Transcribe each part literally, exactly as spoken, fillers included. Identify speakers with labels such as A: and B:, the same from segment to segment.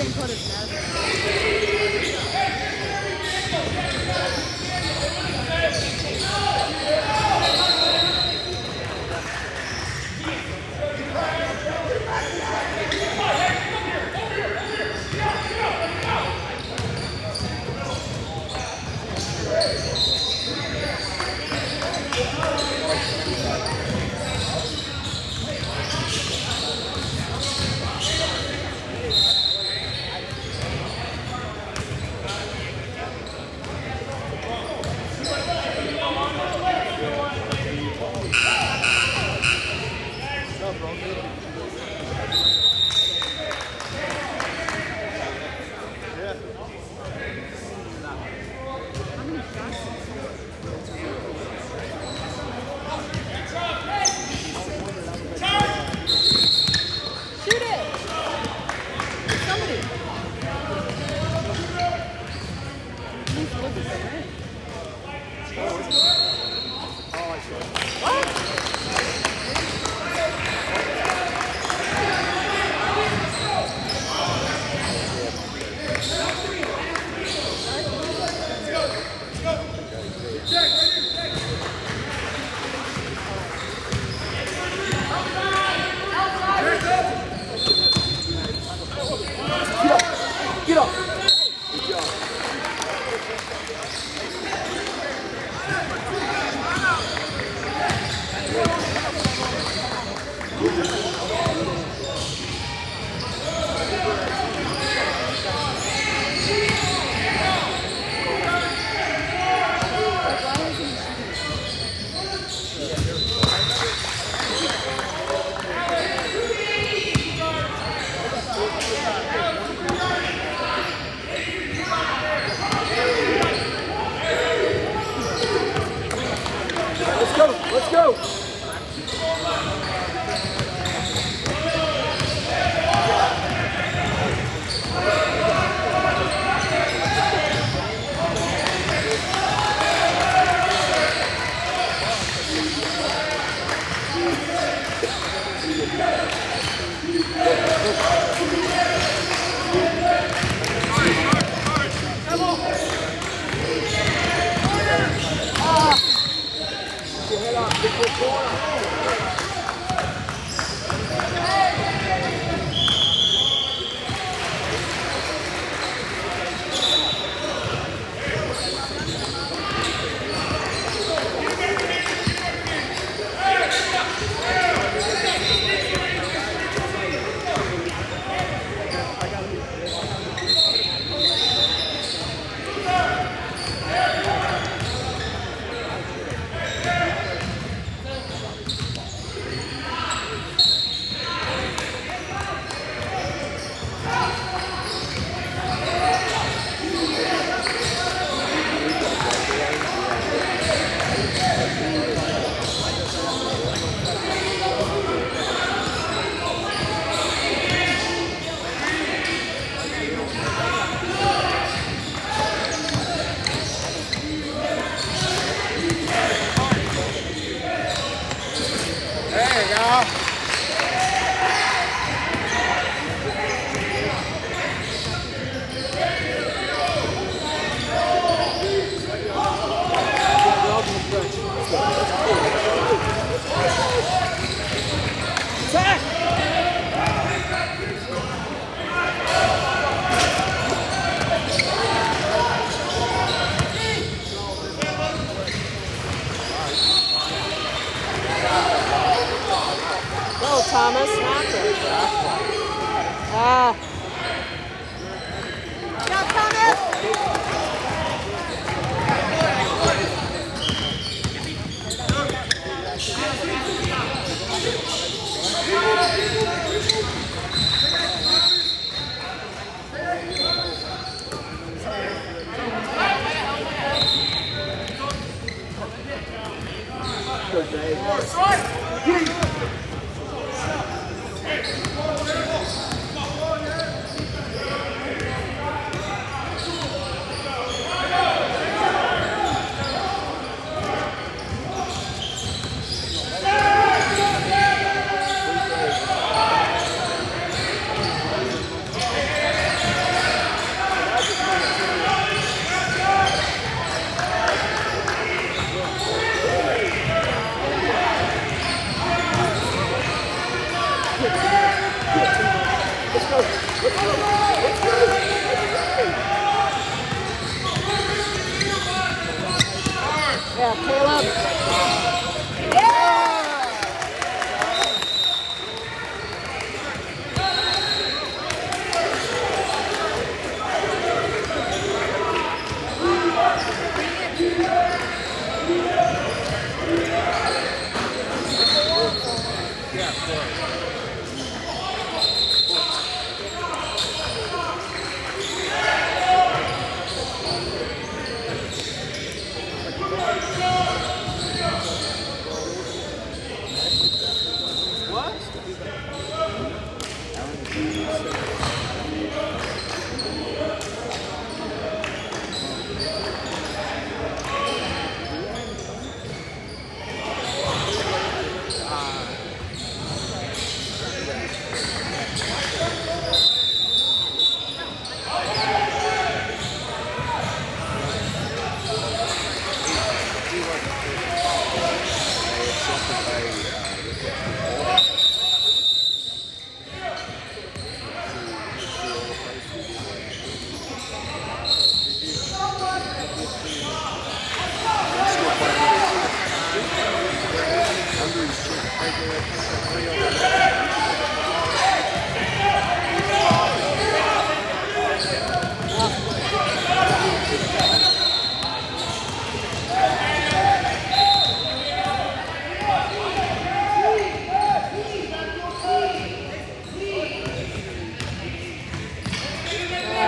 A: same code as Madison.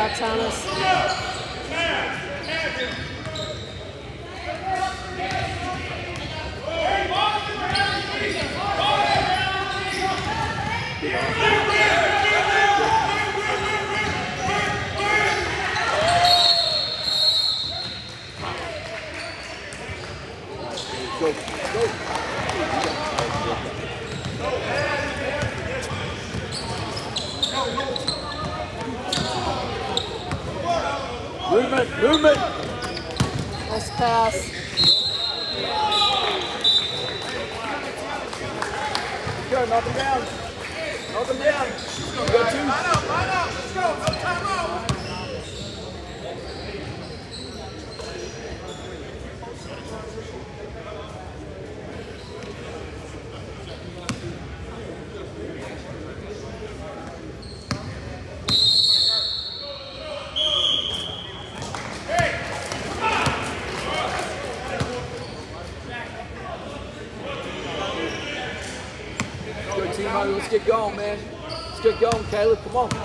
A: shot, Thomas.
B: Go, go. Movement, movement.
A: Nice pass.
B: Go, knock him down. Knock him down. You got two. Line up, line up. Let's go. No time out. Let's get going, man. Let's get going, Caleb. Come on.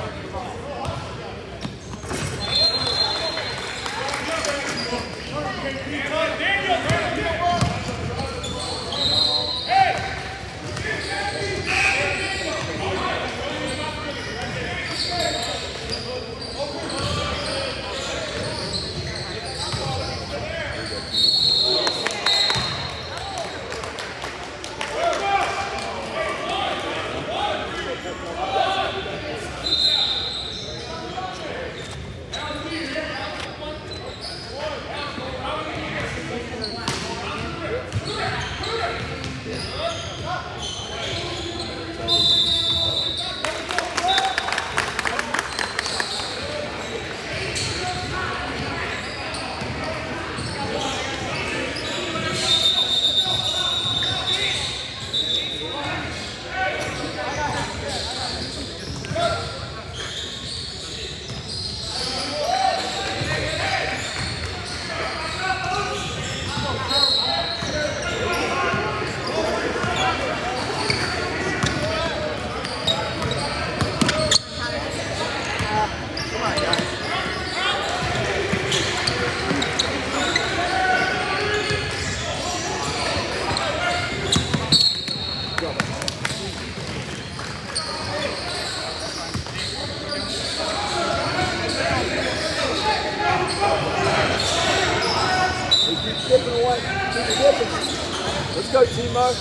B: Let's go, Timo.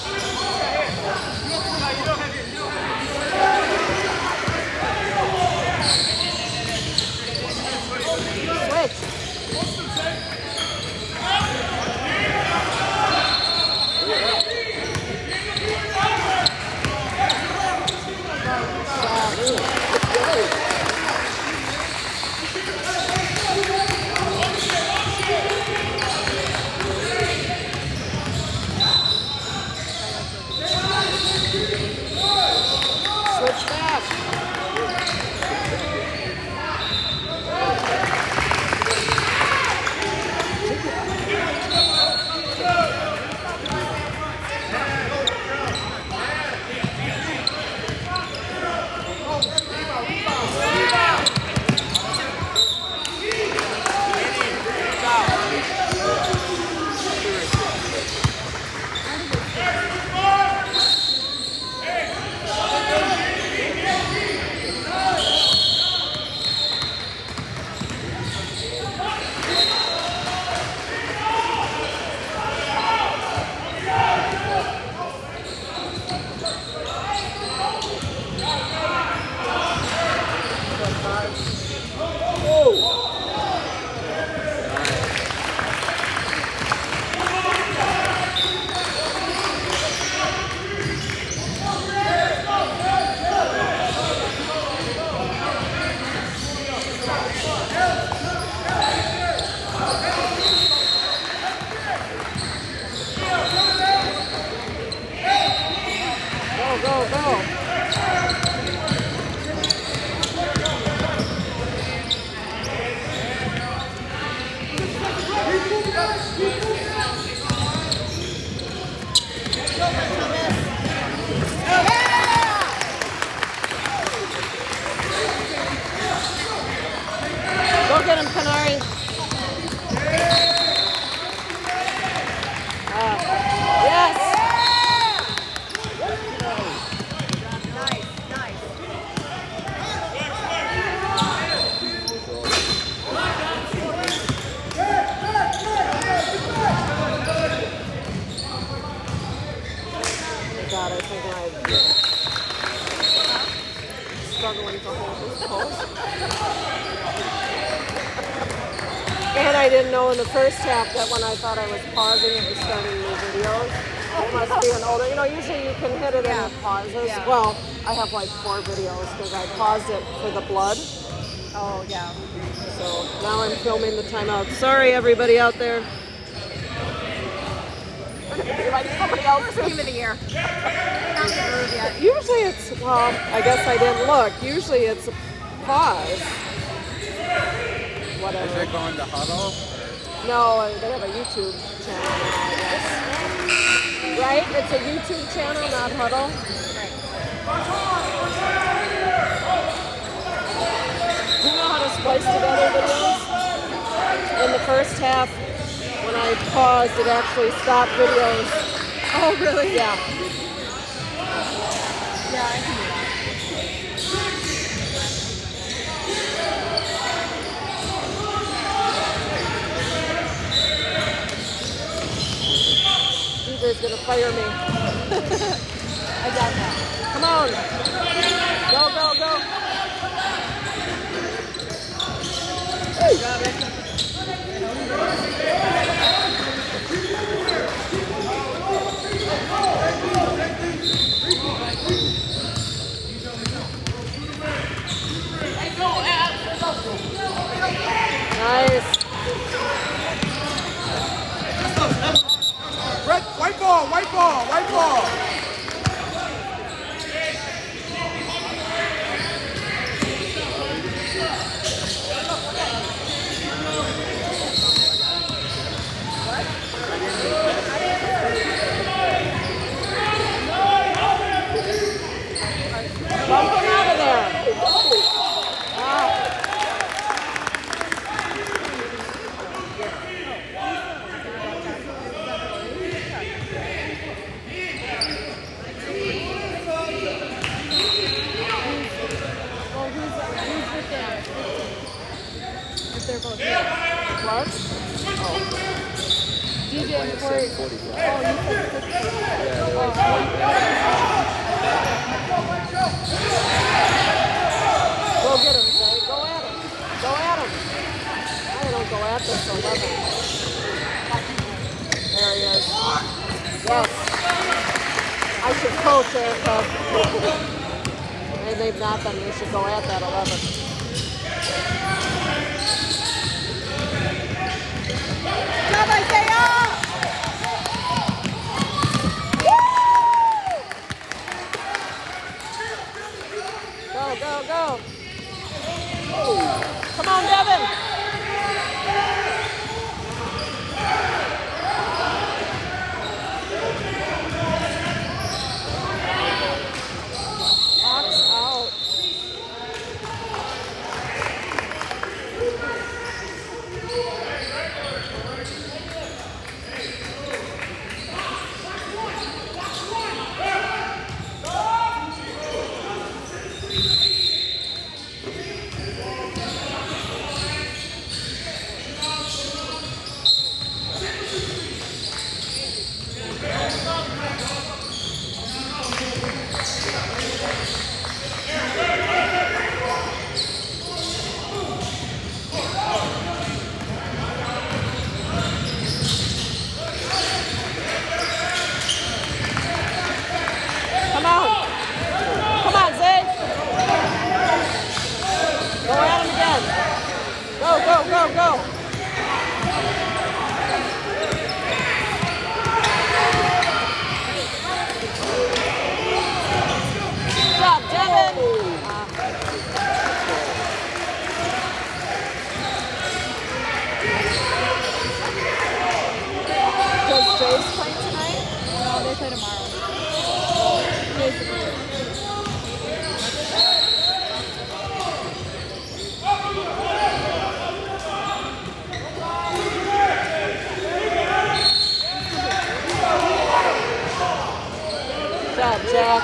A: Sorry. Uh, yes.
C: Nice, nice.
A: God, I think I'm struggling to hold this post. And I didn't know in the first half that when I thought I was pausing, it was starting new videos. It must be an older, you know, usually you can hit it
C: Yeah.
A: and it pauses.
C: Yeah.
A: Well, I have like four videos because I paused it for the blood.
C: Oh, yeah.
A: So now I'm filming the timeout. Sorry, everybody out there. Like somebody else.
C: First game of the year. Not through yet.
A: Usually it's, well, I guess I didn't look. Usually it's a pause. Whatever.
D: Is it going to huddle?
A: No, they have a YouTube channel now, I guess. Right? It's a YouTube channel, not Huddle.
C: Right.
A: Do you know how to splice together videos? In the first half, when I paused, it actually stopped videos.
C: Oh, really?
A: Yeah.
C: Yeah, I can do that.
A: Beaver's gonna fire me.
C: I got that.
A: Come on. Go, go, go.
C: Got it.
A: Nice.
B: Red, white ball, white ball, white ball.
A: Bump him out of there. Ah.
C: Well, who's, who's with them? If they're both here.
A: What?
C: D J and Corey. Oh, you said six.
A: Go get him, Zay. Go at him. Go at him. I don't go at this eleven. There he is. Yes. I should coach Erica. And they've not been. They should go at that eleven.
C: Job, Isaiah!
A: Go, go, go. Come on, Devin. Box out. block.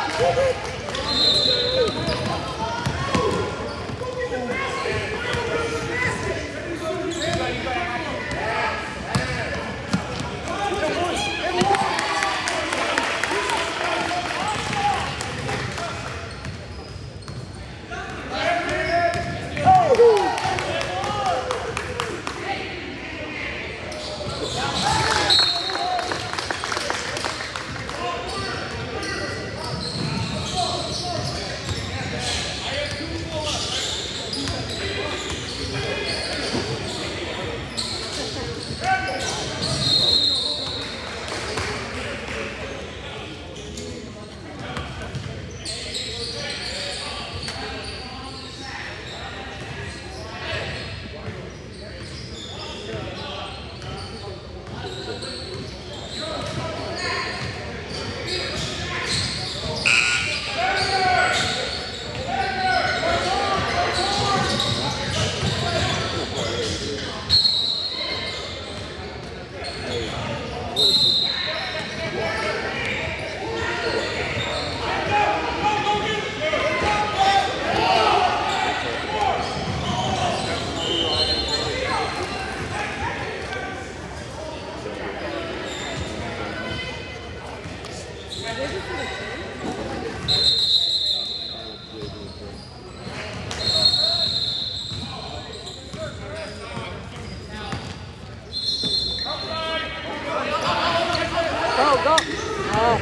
A: Go, go. Oh.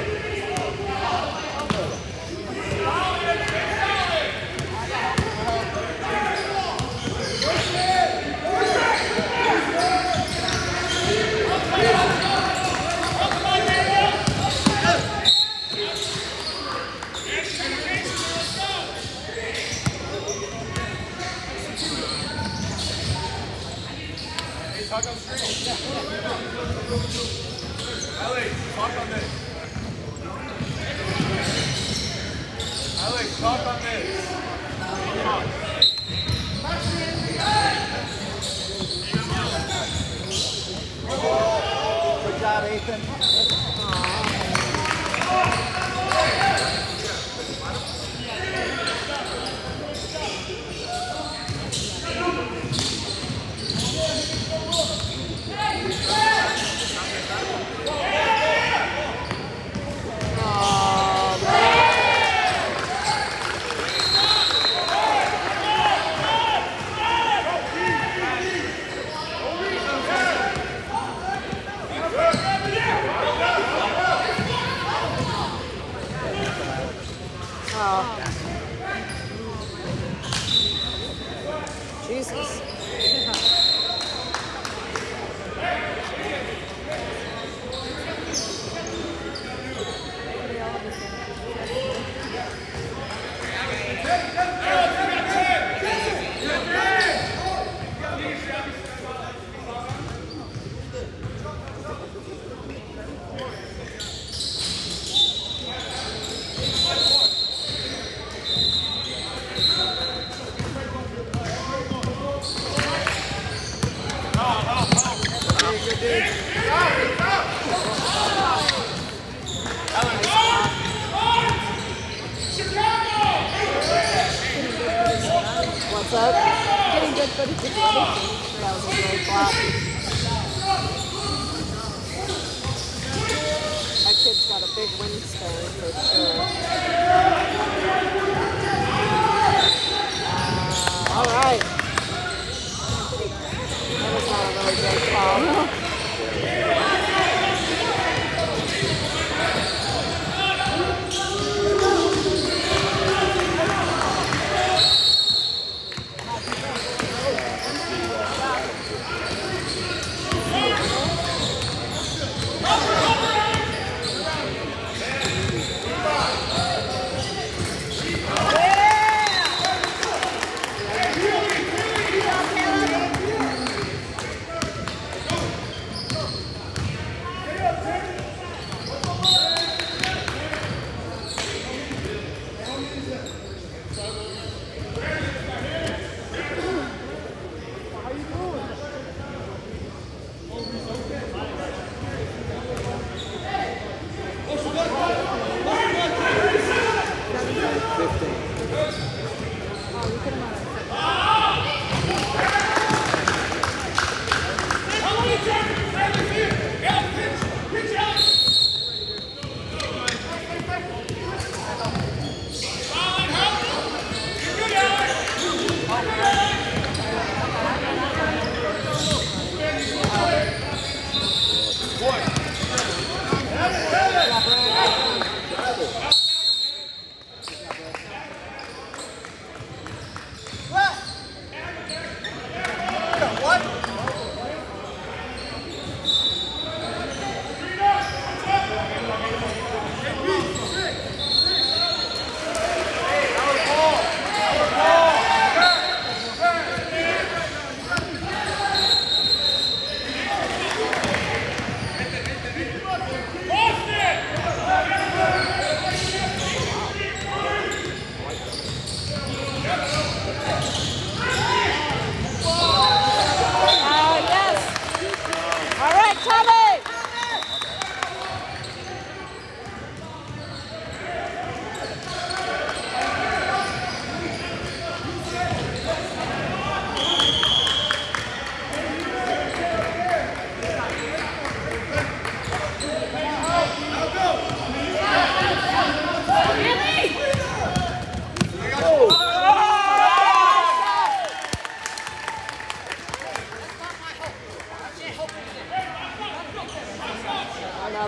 B: Talk on the screen. Alex, talk on this. Alex, talk on this. Come on. Good job, Ethan.
A: Jesus. What's up? Getting good footage of the other team. That was a great block. That kid's got a big wingspan for sure. Uh, all right. That was not a really great call.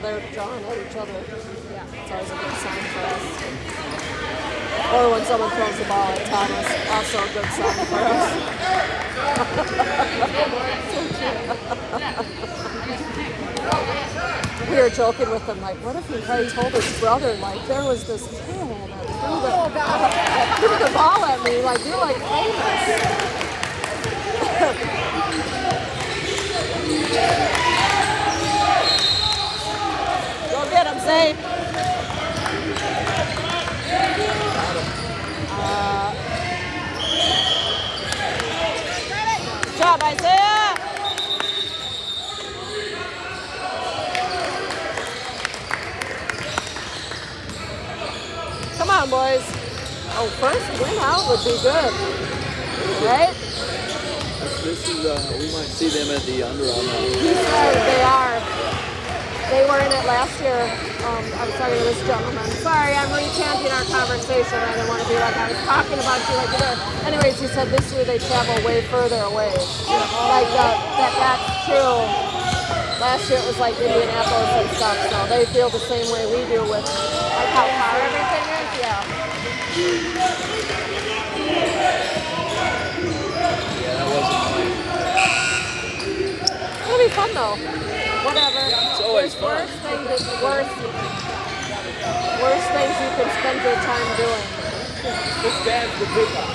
A: they're drawing at each other.
C: Yeah.
A: It's always a good sign for us. Or when someone throws the ball at Thomas, also a good sign for us. We were joking with him, like, what if he had told his brother, like, there was this kid that threw the, that threw the ball at me, like, you're like famous. Go get him, Zay. Uh, good job, Isaiah. Come on, boys. Oh, first win out would be good, right?
B: This is, uh, we might see them at the Under Armour.
A: They are. They were in it last year. Um, I'm sorry to this gentleman. Sorry, I'm recanting our conversation. I didn't want to be like I was talking about you like there. Anyways, he said this year they travel way further away. Like uh, that, that's true. Last year it was like Indianapolis and stuff, so they feel the same way we do with like how far everything is. Yeah.
B: Yeah, that wasn't mine.
A: It'll be fun though. Whatever.
B: It's always fun.
A: Worst things, worst, worst things you can spend your time doing.
B: This dad's the big one.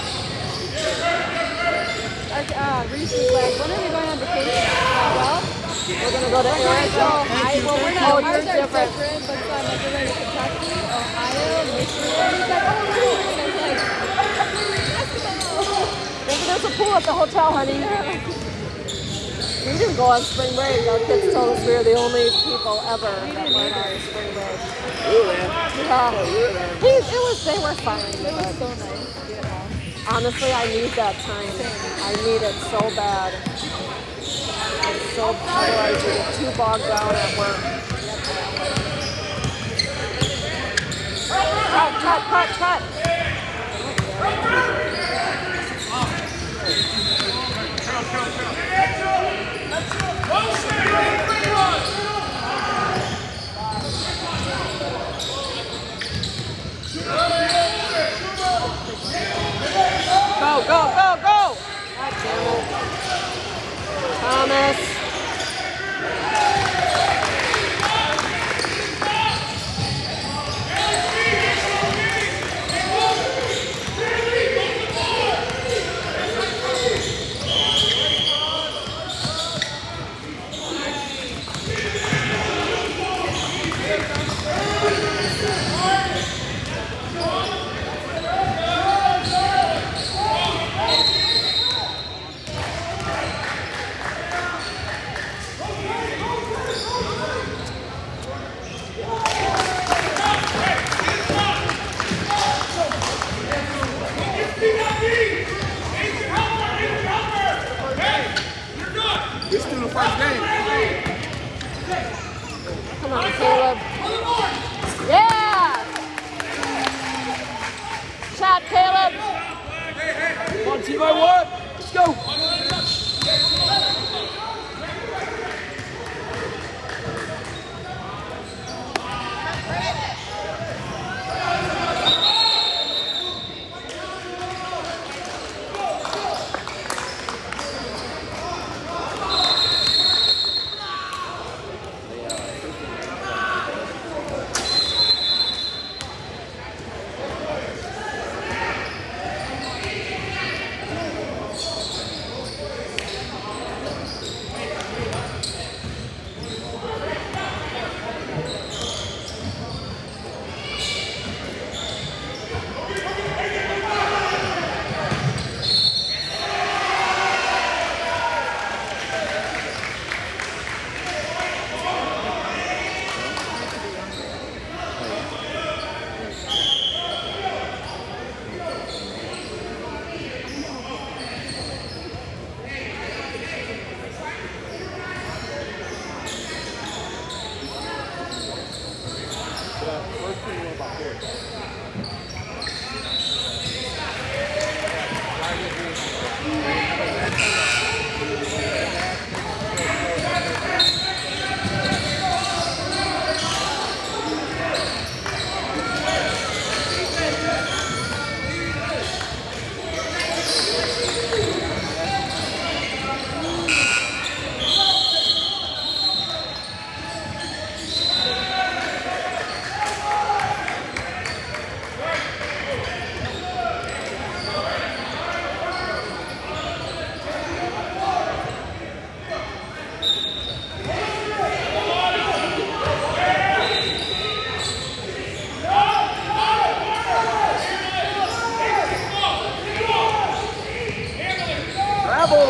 C: Uh, Reese was like, when are we going on vacation? Well,
A: We're gonna go to Arizona.
C: I, well, we're not,
A: Oh,
C: ours
A: you're
C: are
A: different.
C: different, but so I'm like, we're going to Kentucky, Ohio, Michigan. He's like, oh, really? And I was like, basketball.
A: Maybe there's a pool at the hotel, honey. We didn't go on spring break. Our kids told us we were the only people ever that went on spring break.
B: Really?
A: Yeah. He, it was, they were fine.
C: It was so nice to get home.
A: Honestly, I need that time. I need it so bad. It's so, otherwise you get too bogged down at work. Cut, cut, cut, cut. Go, go, go, go! God damn it. Thomas.
B: This is the first game.
A: Come on, Caleb. Yeah! Shot, Caleb.
B: Come on, team, I won. Let's go.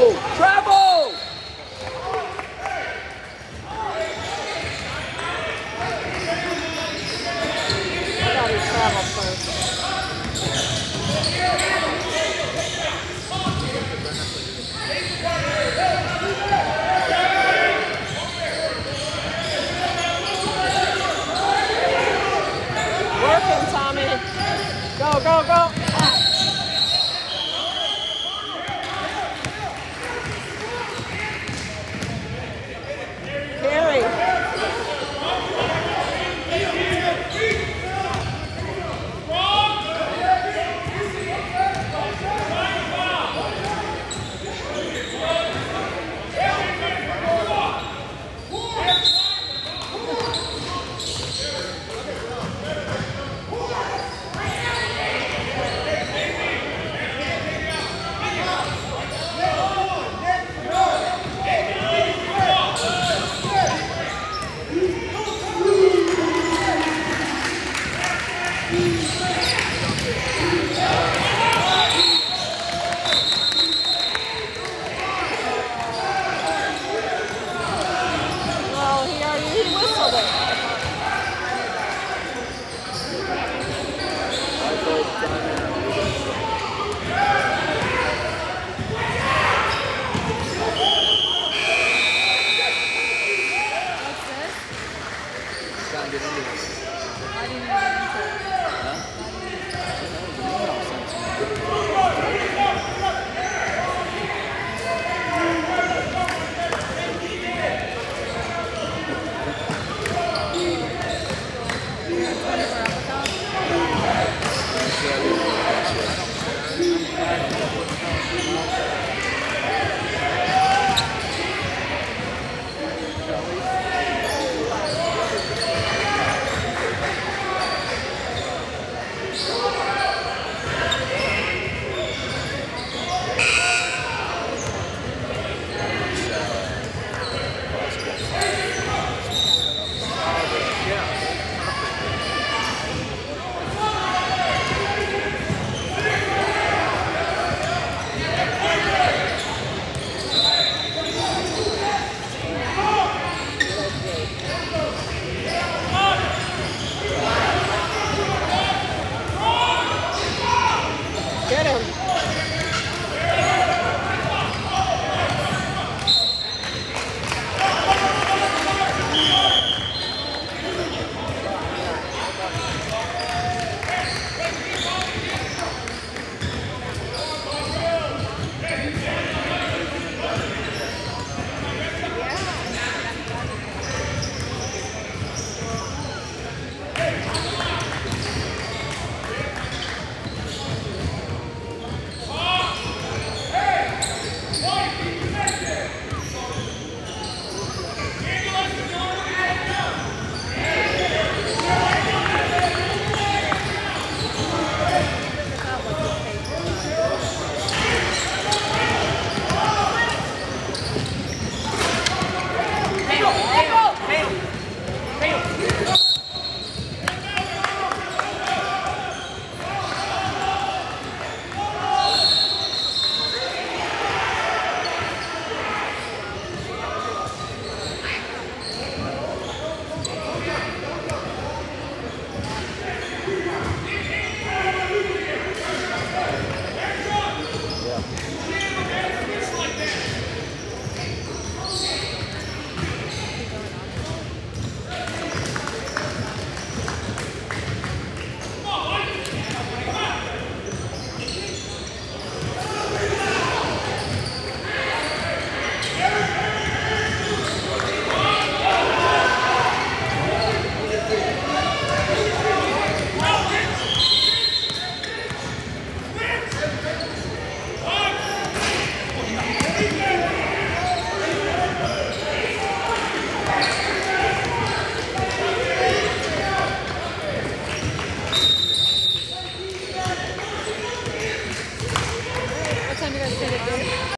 B: Travel! Travel!
A: I thought he traveled first. Working, Tommy. Go, go, go. Carry.